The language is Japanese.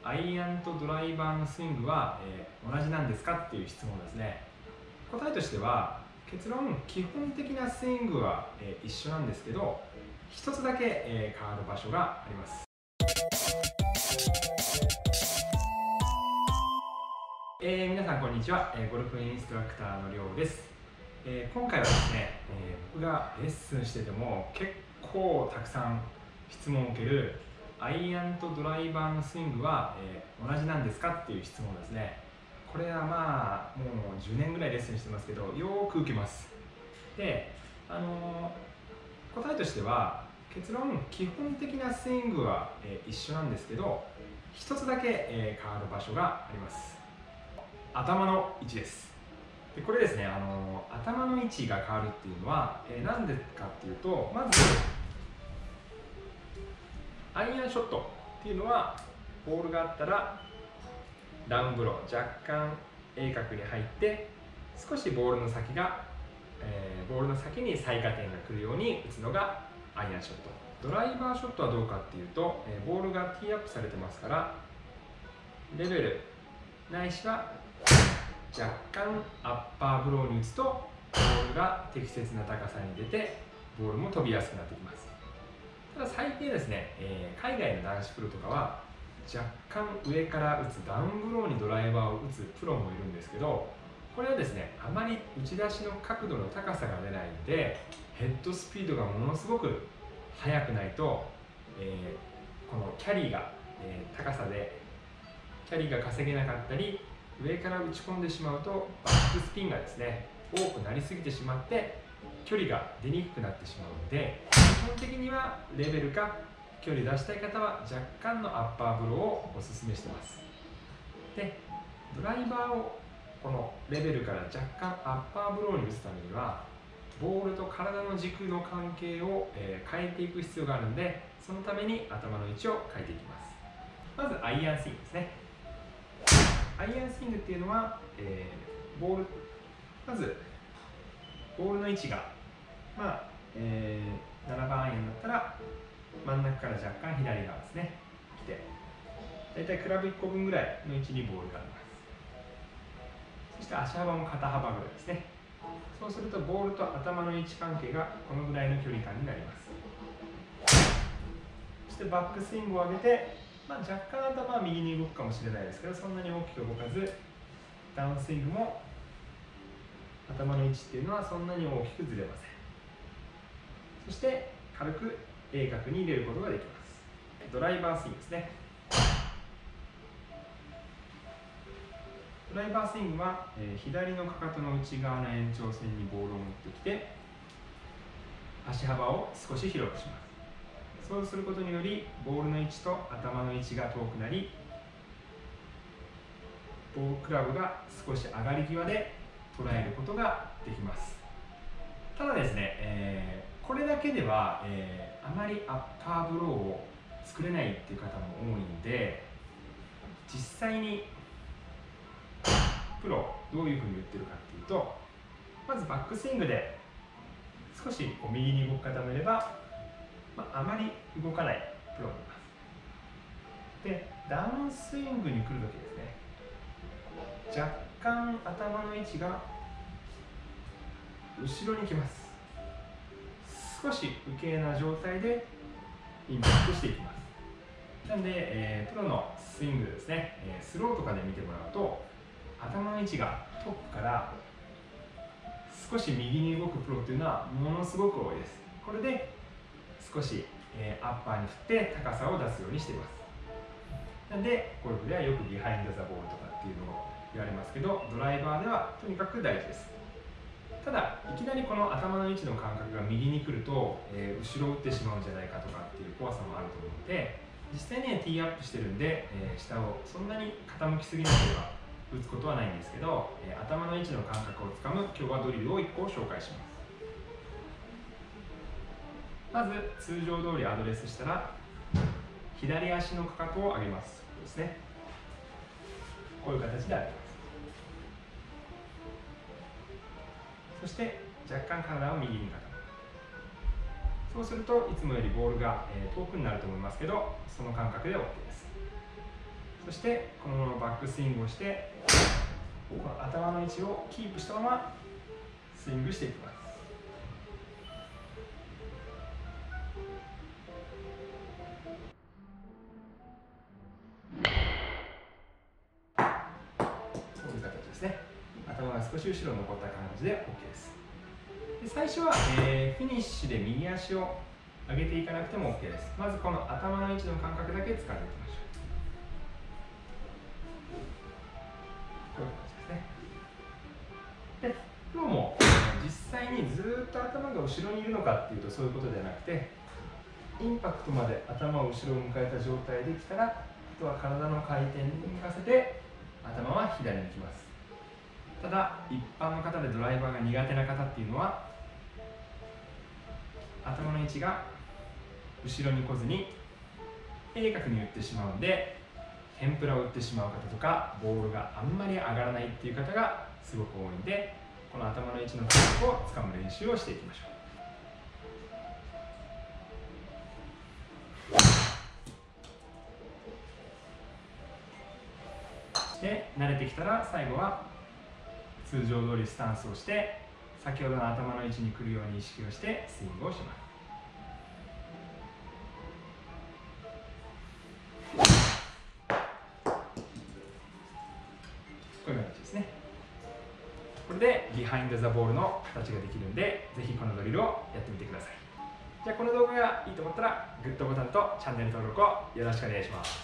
アイアンとドライバーのスイングは、同じなんですかっていう質問ですね。答えとしては、結論、基本的なスイングは、一緒なんですけど、一つだけ、変わる場所があります。皆さんこんにちは、ゴルフインストラクターのりょうです。今回はですね、僕がレッスンしてても結構たくさん質問を受けるアイアンとドライバーのスイングは、同じなんですかっていう質問ですね。これはまあもう10年ぐらいレッスンしてますけど、よーく受けます。で、答えとしては、結論、基本的なスイングは、一緒なんですけど、一つだけ、変わる場所があります。頭の位置です。でこれですね、頭の位置が変わるっていうのは、なんでかっていうと、まずアイアンショットっていうのは、ボールがあったらダウンブロー、若干鋭角に入って少しボールの先に最下点が来るように打つのがアイアンショット。ドライバーショットはどうかっていうと、ボールがティーアップされてますから、レベルないしは若干アッパーブローに打つとボールが適切な高さに出てボールも飛びやすくなってきます。ただ最近ですね、海外の男子プロとかは若干上から打つダウンブローにドライバーを打つプロもいるんですけど、これはですね、あまり打ち出しの角度の高さが出ないので、ヘッドスピードがものすごく速くないと、このキャリーが、高さでキャリーが稼げなかったり、上から打ち込んでしまうとバックスピンがですね、多くなりすぎてしまって距離が出にくくなってしまうので、基本的にはレベルか距離出したい方は若干のアッパーブローをお勧めしてます。で、ドライバーをこのレベルから若干アッパーブローに打つためには、ボールと体の軸の関係を変えていく必要があるので、そのために頭の位置を変えていきます。まずアイアンスイングですね。アイアンスイングっていうのは、まずボールの位置が、7番アイアンだったら真ん中から若干左側ですね来て、だいたいクラブ1個分ぐらいの位置にボールがあります。そして足幅も肩幅ぐらいですね。そうするとボールと頭の位置関係がこのぐらいの距離感になります。そしてバックスイングを上げて、若干頭は右に動くかもしれないですけど、そんなに大きく動かず、ダウンスイングも頭の位置っていうのはそんなに大きくずれません。そして軽く鋭角に入れることができます。ドライバースイングですね。ドライバースイングは、左のかかとの内側の延長線にボールを持ってきて、足幅を少し広くします。そうすることによりボールの位置と頭の位置が遠くなり、クラブが少し上がり際で捉えることができます。ただですね、これだけでは、あまりアッパーブローを作れないっていう方も多いんで、実際にプロどういうふうに打ってるかっていうと、まずバックスイングで少し右に動く方もいれば、あまり動かないプロもいます。で、ダウンスイングに来るときですね、若干頭の位置が後ろに来ます。少し右傾な状態でインパクトしていきます。なので、プロのスイングですね、スローとかで見てもらうと、頭の位置がトップから少し右に動くプロっていうのはものすごく多いです。これで少し、アッパーに振って高さを出すようにしています。なのでゴルフではよくビハインドザボールとかっていうのを言われますけど、ドライバーではとにかく大事です。ただいきなりこの頭の位置の感覚が右に来ると、後ろを打ってしまうんじゃないかとかっていう怖さもあると思うので、実際にはティーアップしてるんで、下をそんなに傾きすぎなければ打つことはないんですけど、頭の位置の感覚をつかむ今日はドリルを1個紹介します。まず通常通りアドレスしたら、左足のかかとを上げます。こうですね。こういう形で上げます。そして若干体を右に傾く。そうするといつもよりボールが遠くになると思いますけど、その感覚で OK です。そそしてこのままバックスイングをして、この頭の位置をキープしたままスイングしていきます。こういう形ですね。頭が少し後ろに残った感じで OK です。で最初は、フィニッシュで右足を上げていかなくても OK です。まずこの頭の位置の感覚だけ掴んでいきましょう。こういう感じですね。で今日も実際にずっと頭が後ろにいるのかっていうとそういうことではなくて、インパクトまで頭を後ろを迎えた状態できたら、あとは体の回転に向かせて頭は左に行きます。ただ一般の方でドライバーが苦手な方っていうのは、頭の位置が後ろに来ずに鋭角に打ってしまうので、天ぷらを打ってしまう方とか、ボールがあんまり上がらないっていう方がすごく多いので、この頭の位置の感覚をつかむ練習をしていきましょう。で慣れてきたら最後は通常通りスタンスをして、先ほどの頭の位置に来るように意識をしてスイングをします。こういう形ですね。これでビハインドザボールの形ができるんで、ぜひこのドリルをやってみてください。じゃあこの動画がいいと思ったらグッドボタンとチャンネル登録をよろしくお願いします。